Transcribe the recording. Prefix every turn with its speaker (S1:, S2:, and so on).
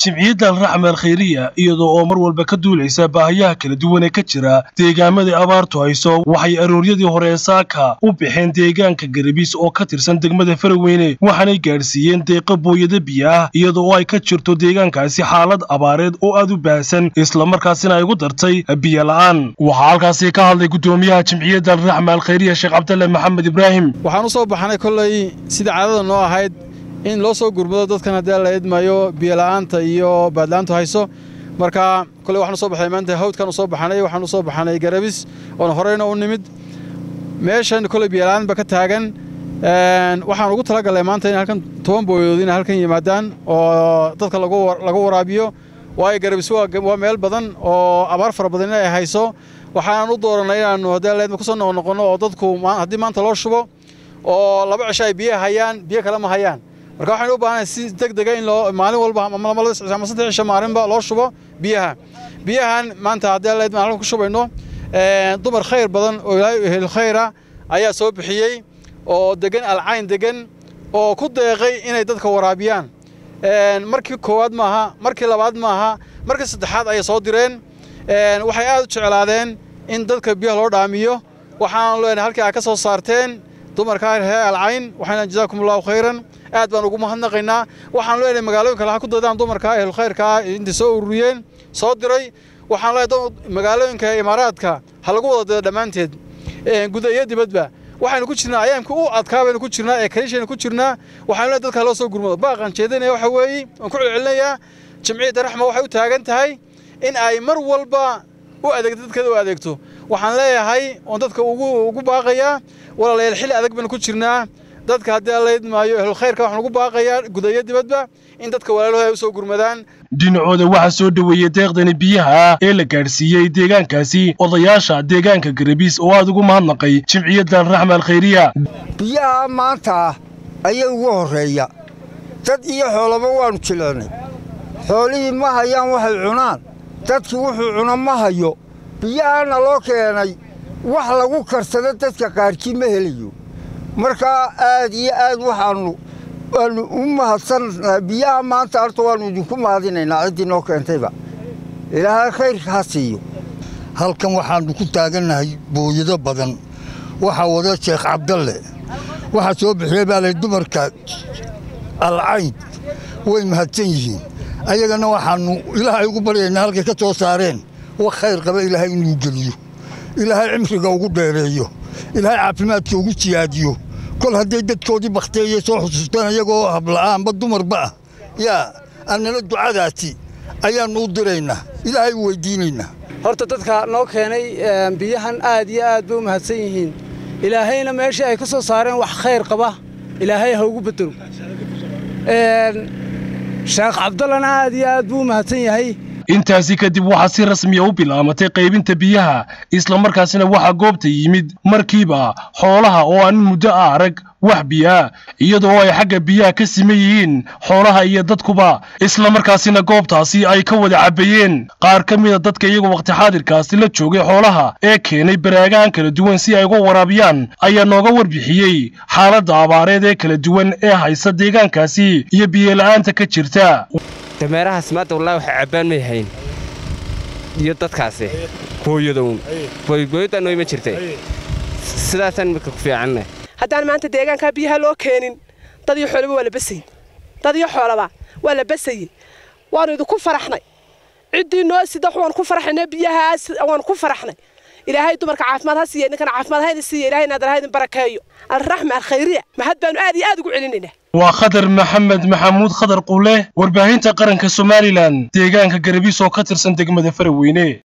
S1: جمعية الرحمة الخيرية iyadoo mar walba ka duuleysa baahiyaha kala duwan ee ka jira deegaamada abaartu hayso waxay arooriyadii hore saaka u bixeen deegaanka Garabis oo ka tirsan degmada Faraweyne waxaanay gaarsiiyeen deeqo booyada biyo ah iyadoo ay ka jirto deegaankaasi xaalad abaareed oo aad u baahsan isla markaasina ay ugu dartay biyo la'aan waxa halkaasi ka hadlay gudoomiyaha Jimciyadda الرحمة الخيرية Sheekh Cabdulle Maxamed Ibrahim
S2: waxaan u soo baxnay kulay sida caadada noo ahayd in loo soo gurmado dadkan hadii la idmayo biyo la'aanta iyo baadlaantu hayso marka kulay waxaan soo baxay maanta hawdkan u soo baxnay waxaan u soo baxnay Garabis oo horeyna u nimid meeshan kulay biyo la'aan ba ka taagan waxaan ugu talagalay maanta in halkan 10 booyood in halkan yimaadaan oo dadka lagu waraabiyo way Garabis waa meel badan oo abaar fara badan ay hayso waxaan u dooranay inaan hadii la idmo ku soo noqono oo dadku hadii maanta loo shubo oo laba cisho ay biyo hayaan biyo kala ma hayaan marka waxaan u baahanahay si degdeg ah in loo maalin walba ama saddex cisho maalinba loo shubo biyahan maanta hadii la idmo halkan ku shubayno dumar khayr badan oo Ilaahay khayra ayaa soo bixiyay oo degan alcayn degan oo ku deeqay inay dadka waraabiyaan markii koowaad maaha markii labaad maaha markii saddexaad ay soo direen waxay aad u jeclaadeen in dadka biyo loo dhaamiyo waxaan leenahay halkii ay ka soo saarteen dumarka reer alcayn waxaan jazaakumullahu khayran aad baan ugu mahadnaqaynaa waxaan leenahay magaalooyinka kale ha ku dadaan dumarka ee khayrka inta soo ururiyeen soo diray waxaan leenahay magaalooyinka imaaraadka ha lagu wada dhamaanteed gudaha dibadba waxaan ku jirnaa ayaamka u adkaabayna ku jirnaa ee kaliishayna ku jirnaa waxaan leenahay dadka loo soo gurmado baaqan jeedinaya waxa weeye aan ku celcelinayaa Jimciyadda Raxma waxay u taagan tahay in ay mar walba u adeegto dadka u adeegto waxaan leeyahay oo dadka ugu baaqaya walaalayaal xil adag baan ku jirnaa dadka hadii la idmaayo ehl khayrka waxaan ugu baaqayaa gudaha dibadba in dadka walaalahooda ay soo gurmadaan
S1: dinacooda waxa soo dhaweeyay deeqdani biyaha ee la gaarsiiyay deegaankaasi odayaasha deegaanka Garabis oo aad ugu mahadnaqay Jimciyadda الرحمة الخيرية
S3: biyaha maanta ayay ugu horeeya dad iyo xoolaba waanu jilaanay xoolihii ma hayaan waxay cunaan dadkii wuxuu cuna ma hayo biyahana loo keenay wax lagu karsado dadka qaarkii ma helayo marka aad iyo aad waanu u mahadsan biyaha maanta arto waanu idinku mahadinaynaa cidii noo keentayba ilaahay khayr ha siiyo
S4: halkan waxaanu ku taaganahay booyado badan waxa wada Sheekh Cabdulle waxa soo bixiyay baa dumarka alcayn way mahadsan yihiin ayagana waxaanu ilaahay ugu baryaynaa halkay ka soo saareen wax khayr qaba ilaahay inuu geliyo ilaahay cimriga ugu dheereeyo ilaahay caafimaadka ugu siyaadiyo kol haday dadkoodii baqteeyay soo xusuustaan ayagoo hablaanba dumarba yaa annana ducadaasi ayaan u direynaa ilaahay u weydiinaynaa
S5: horta dadka noo keenay biyahan aad iyo aad buu mahadsan yihiin ilaahayna meeshii ay ka soo saareen wax khayr qaba ilaahay ha ugu bedelo Sheekh Cabdulle aad iyo aad buu mahadsan yahay
S1: intaasi kadib waxa si rasmi ah u bilaamatay qaybinta biyaha isla markaasina waxa goobta yimid markiiba xoolaha oo aan muddo arag wax biya iyadoo ay xagga biyaha ka simeeyeen xoolaha iyo dadkuba isla markaasina goobtaasi ay ka wada cabayeen qaar kamid ah dadka iyagu waqti xaadirkaasi la joogay xoolaha ee keenay baraagaan kala duwan si ay uga waraabiyaan ayaa nooga warbixiyay xaaladda abaareed ee kala duwan ee haysa deegaankaasi iyo biyo la'aanta ka jirta
S6: dameeraha smaad wallahi waxa cabaan ma yahayn iyo dadkaasi hooyadoon booyada noo ma jirtay sidaasan marka ku fiicanna
S7: haddaan maanta deegaanka biyaha loo keenin dad iyo xoolaba waa la basay waanu idinku faraxnay cidii noo sida waan ku faraxnay biyahaas waan ku faraxnay ilaahay dumarka caafimaad ha siiyo ninkan caafimaad hayna siiyo ilaahay naadar hayna barakeeyo الرحمة الخيرية ما هاد بانو آدي قولينينا
S1: وخضر محمد محمود خضر قوله warbaahinta qaranka Somaliland deegaanka Garabis oo ka tirsan degmada Faraweyne